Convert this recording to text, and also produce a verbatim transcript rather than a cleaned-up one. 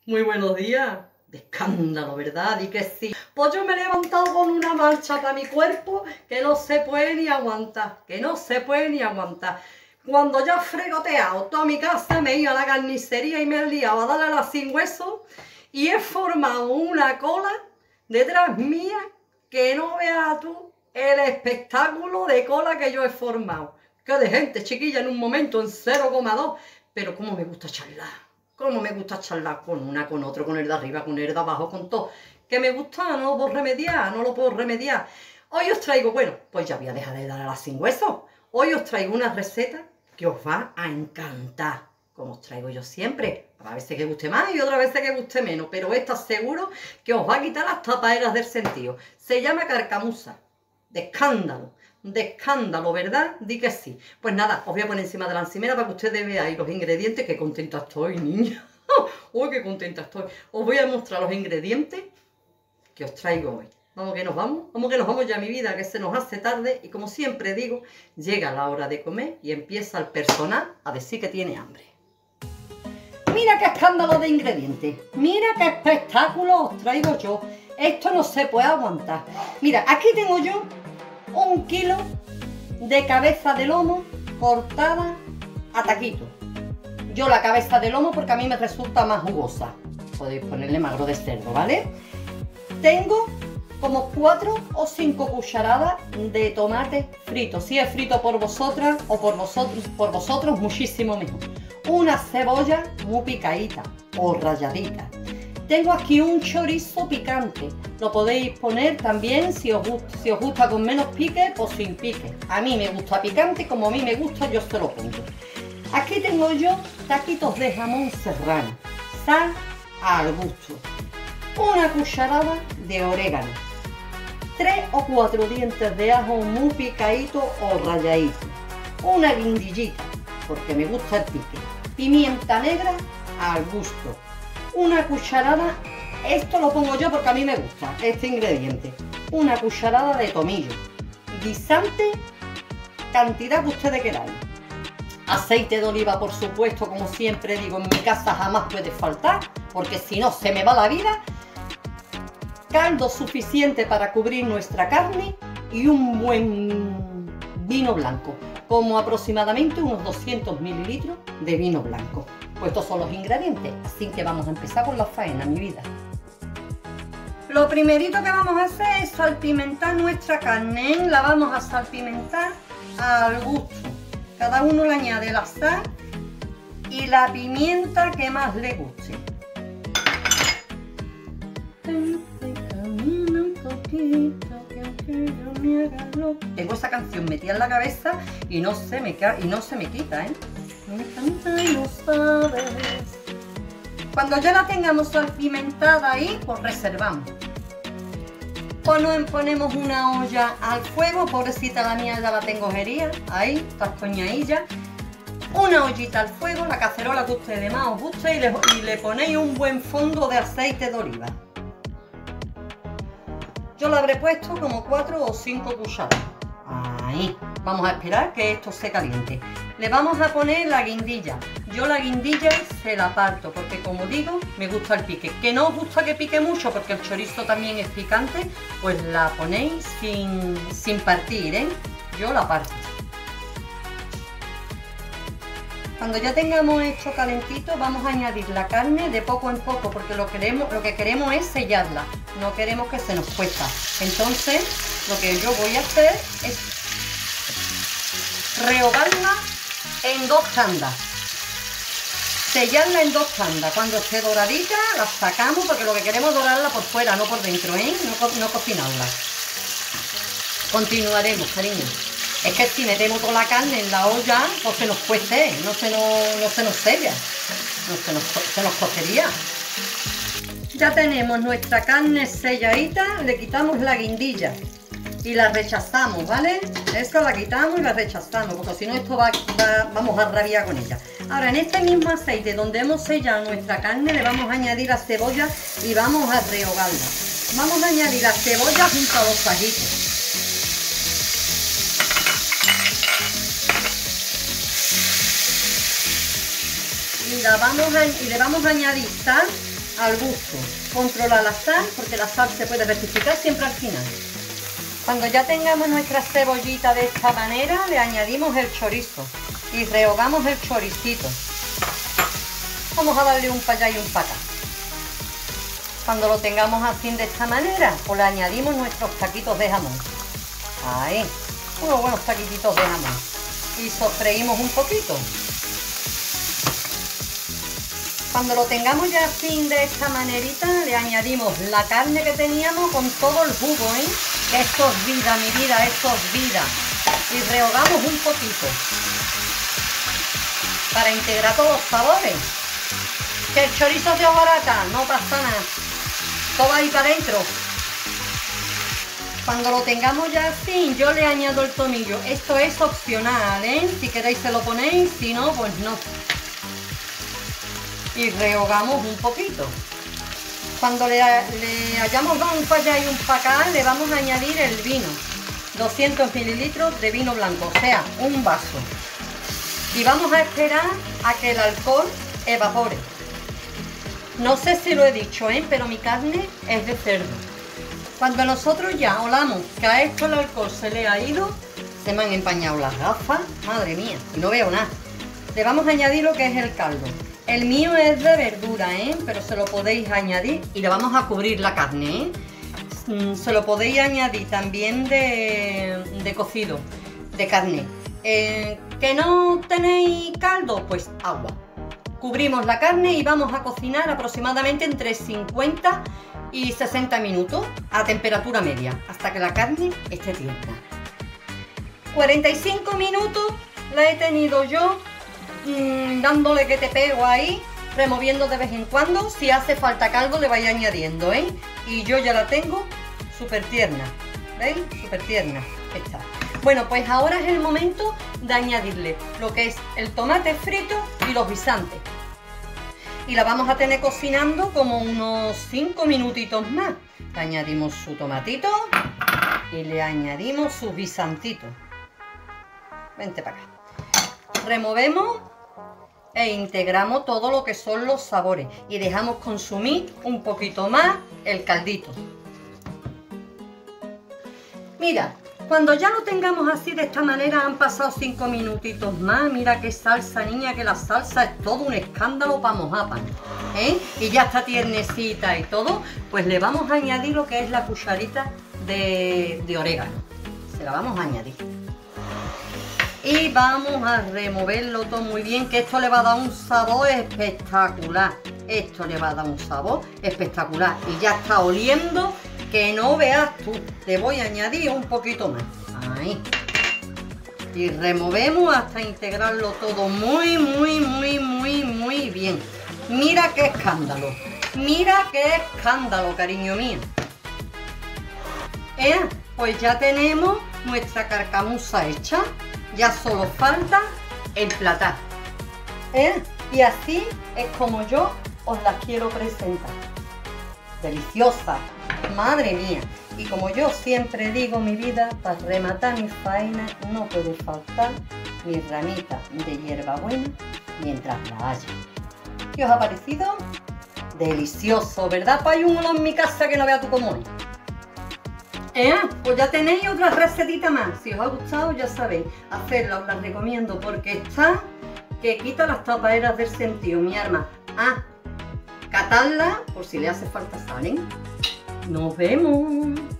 Muy buenos días. De escándalo, ¿verdad? Y que sí. Pues yo me he levantado con una marcha para mi cuerpo que no se puede ni aguantar. Que no se puede ni aguantar. Cuando ya he fregoteado toda mi casa, me he ido a la carnicería y me he liado a darle a la sin hueso y he formado una cola detrás mía que no veas tú el espectáculo de cola que yo he formado. Que de gente, chiquilla, en un momento en cero coma dos. Pero cómo me gusta charlar. Cómo me gusta charlar con una, con otro, con el de arriba, con el de abajo, con todo. Que me gusta, no lo puedo remediar, no lo puedo remediar. Hoy os traigo, bueno, pues ya voy a dejar de dar a las sin hueso. Hoy os traigo una receta que os va a encantar, como os traigo yo siempre. A veces que guste más y otras veces que guste menos, pero esta seguro que os va a quitar las tapaderas del sentido. Se llama carcamusa, de escándalo. De escándalo, ¿verdad? Di que sí. Pues nada, os voy a poner encima de la encimera para que ustedes veáis los ingredientes. ¡Qué contenta estoy, niña! ¡Uy, qué contenta estoy! Os voy a mostrar los ingredientes que os traigo hoy. Vamos que nos vamos, vamos que nos vamos ya, mi vida, que se nos hace tarde. Y como siempre digo, llega la hora de comer y empieza el personal a decir que tiene hambre. Mira qué escándalo de ingredientes. Mira qué espectáculo os traigo yo. Esto no se puede aguantar. Mira, aquí tengo yo un kilo de cabeza de lomo cortada a taquito. Yo la cabeza de lomo porque a mí me resulta más jugosa. Podéis ponerle magro de cerdo, ¿vale? Tengo como cuatro o cinco cucharadas de tomate frito. Si es frito por vosotras o por vosotros, por vosotros muchísimo mejor. Una cebolla muy picadita o ralladita. Tengo aquí un chorizo picante, lo podéis poner también si os gusta, si os gusta con menos pique o sin pique. A mí me gusta picante, como a mí me gusta yo se lo pongo. Aquí tengo yo taquitos de jamón serrano, sal al gusto, una cucharada de orégano, tres o cuatro dientes de ajo muy picadito o ralladito, una guindillita, porque me gusta el pique, pimienta negra al gusto. Una cucharada, esto lo pongo yo porque a mí me gusta, este ingrediente. Una cucharada de tomillo, guisante, cantidad que ustedes queráis. Aceite de oliva, por supuesto, como siempre digo, en mi casa jamás puede faltar, porque si no se me va la vida. Caldo suficiente para cubrir nuestra carne y un buen vino blanco, como aproximadamente unos doscientos mililitros de vino blanco. Pues estos son los ingredientes, así que vamos a empezar con la faena, mi vida. Lo primerito que vamos a hacer es salpimentar nuestra carne. La vamos a salpimentar al gusto. Cada uno le añade la sal y la pimienta que más le guste. Tengo esa canción metida en la cabeza y no se me, y no se me quita, ¿eh? Me canta y lo sabes. Cuando ya la tengamos salpimentada ahí, pues reservamos. Ponemos una olla al fuego, pobrecita la mía ya la tengo herida, ahí, tascoñadilla. Una ollita al fuego, la cacerola que a ustedes más os guste y le, y le ponéis un buen fondo de aceite de oliva. Yo le habré puesto como cuatro o cinco cucharadas. Ahí. Vamos a esperar que esto se caliente. Le vamos a poner la guindilla. Yo la guindilla se la parto porque, como digo, me gusta el pique. Que no os gusta que pique mucho porque el chorizo también es picante, pues la ponéis sin, sin partir, ¿eh? Yo la parto. Cuando ya tengamos esto calentito, vamos a añadir la carne de poco en poco porque lo, queremos, lo que queremos es sellarla. No queremos que se nos cueza. Entonces, lo que yo voy a hacer es rehogarla en dos tandas, sellarla en dos tandas. Cuando esté doradita la sacamos porque lo que queremos es dorarla por fuera, no por dentro, ¿eh? No, no cocinarla. Continuaremos, cariño. Es que si metemos toda la carne en la olla, pues se nos cuece, no se nos, no se nos sella, no se nos, se nos cocería. Ya tenemos nuestra carne selladita, le quitamos la guindilla y la rechazamos, ¿vale? Esta la quitamos y la rechazamos, porque si no esto va, va, vamos a rabiar con ella. Ahora en este mismo aceite donde hemos sellado nuestra carne le vamos a añadir la cebolla y vamos a rehogarla. Vamos a añadir la cebolla junto a los ajitos. Y, la vamos a, y le vamos a añadir sal al gusto. Controla la sal, porque la sal se puede rectificar siempre al final. Cuando ya tengamos nuestra cebollita de esta manera, le añadimos el chorizo y rehogamos el choricito. Vamos a darle un para allá y un para acá. Cuando lo tengamos así de esta manera, pues le añadimos nuestros taquitos de jamón. Ahí, unos buenos taquititos de jamón. Y sofreímos un poquito. Cuando lo tengamos ya así de esta manerita, le añadimos la carne que teníamos con todo el jugo, ¿eh? Esto es vida, mi vida, esto es vida. Y rehogamos un poquito. Para integrar todos los sabores. Que el chorizo se desbarata, no pasa nada. Todo ahí para adentro. Cuando lo tengamos ya así, yo le añado el tomillo. Esto es opcional, ¿eh? Si queréis se lo ponéis, si no, pues no. Y rehogamos un poquito. Cuando le, le hayamos dado un para allá y un para acá, le vamos a añadir el vino. doscientos mililitros de vino blanco, o sea, un vaso. Y vamos a esperar a que el alcohol evapore. No sé si lo he dicho, ¿eh? Pero mi carne es de cerdo. Cuando nosotros ya olamos que a esto el alcohol se le ha ido, se me han empañado las gafas, madre mía, y no veo nada. Le vamos a añadir lo que es el caldo. El mío es de verdura, ¿eh? Pero se lo podéis añadir y le vamos a cubrir la carne, ¿eh? Se lo podéis añadir también de, de cocido, de carne. Eh, ¿Que no tenéis caldo? Pues agua. Cubrimos la carne y vamos a cocinar aproximadamente entre cincuenta y sesenta minutos a temperatura media, hasta que la carne esté tierna. cuarenta y cinco minutos la he tenido yo mmm, dándole que te pego ahí, removiendo de vez en cuando. Si hace falta caldo le vais añadiendo, ¿eh? Y yo ya la tengo súper tierna, ¿veis? Súper tierna está. Bueno, pues ahora es el momento de añadirle lo que es el tomate frito y los guisantes. Y la vamos a tener cocinando como unos cinco minutitos más. Le añadimos su tomatito y le añadimos sus guisantitos. Vente para acá. Removemos e integramos todo lo que son los sabores y dejamos consumir un poquito más el caldito. Mira, cuando ya lo tengamos así de esta manera, han pasado cinco minutitos más. Mira qué salsa, niña, que la salsa es todo un escándalo para mojar pan, ¿eh? Y ya está tiernecita y todo, pues le vamos a añadir lo que es la cucharita de, de orégano. Se la vamos a añadir. Y vamos a removerlo todo muy bien, que esto le va a dar un sabor espectacular. Esto le va a dar un sabor espectacular. Y ya está oliendo que no veas tú. Te voy a añadir un poquito más. Ahí. Y removemos hasta integrarlo todo muy, muy, muy, muy, muy bien. Mira qué escándalo. Mira qué escándalo, cariño mío. ¿Eh? Pues ya tenemos nuestra carcamusa hecha. Ya solo falta emplatar. ¿Eh? Y así es como yo os la quiero presentar. Deliciosa, madre mía. Y como yo siempre digo, mi vida, para rematar mi faena no puede faltar mi ramita de hierbabuena mientras la haya. ¿Qué os ha parecido? Delicioso, ¿verdad? Pues hay uno en mi casa que no vea tú cómo es. ¿Eh? Pues ya tenéis otra recetita más. Si os ha gustado, ya sabéis, hacerla os la recomiendo porque está que quita las tapaderas del sentido, mi arma. Ah, catadla por si le hace falta sal, ¿eh? Nos vemos.